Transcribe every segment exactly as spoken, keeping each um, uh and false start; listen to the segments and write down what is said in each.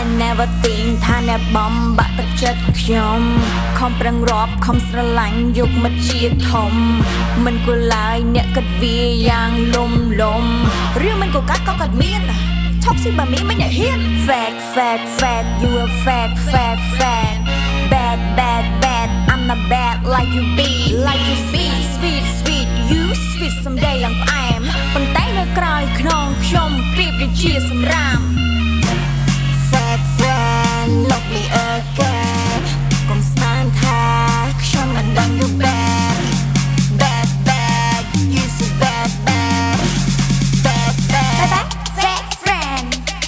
never think ថាអ្នកបំបាក់ទឹកចិត្តខ្ញុំខំប្រឹងរាប់ខំស្រឡាញ់យកមកជាធំមិនគួរឡើយអ្នកគិតវាយ៉ាងលំលំឬមិនក៏កាត់ក៏កាត់មានឈប់ស៊ីបើមានមិនហ៊ាន fat fat fat you a fat fat fat bad bad bad I'm not bad like you be like you sweet sweet sweet you sweet someday ឡើងផ្អែមប៉ុន្តែនៅក្រោយខ្នងខ្ញុំប្រៀបដូចជាសម្រាម fat friend look me again កុំស្មានថាខ្ញុំមិនដឹង you bad bad bad you so bad bad bad bad fat friend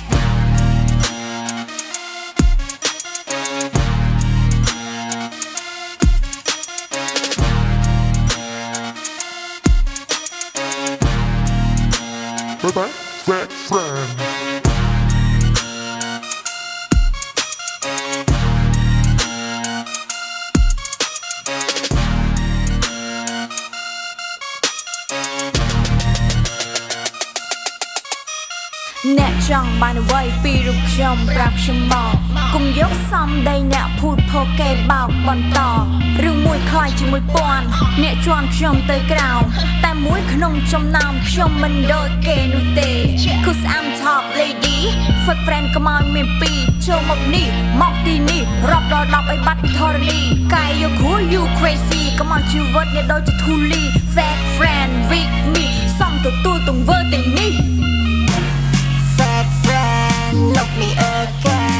Bye bye, fat friend. អ្នកចង់បានអ្វីពីរូបខ្ញុំប្រាប់ខ្ញុំមកកុំយកសំដីអ្នកพูดផុសគេបោកបន្តរឿងមួយខ្លាចជាមួយពាន់អ្នកជន់ខ្ញុំទៅក្រៅតែមួយក្នុងចំណោមខ្ញុំមិនដូចគេនោះទេ Cause I'm top lady Fuck friend កុំឲ្យមានពីរចូលមកនេះមកទីនេះរាប់ដល់ដប់ឲ្យបាត់ពីធរណីកាយយកគ្រូ you crazy កុំឲ្យជីវិតអ្នកដូចជាធូលី Fat friend with me សំទទួលទង្វើទាំងនេះFat friend, look me again